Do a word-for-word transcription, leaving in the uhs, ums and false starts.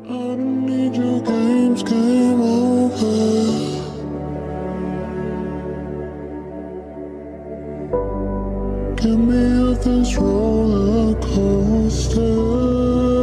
I don't need your games, game over. Get me off this roller coaster.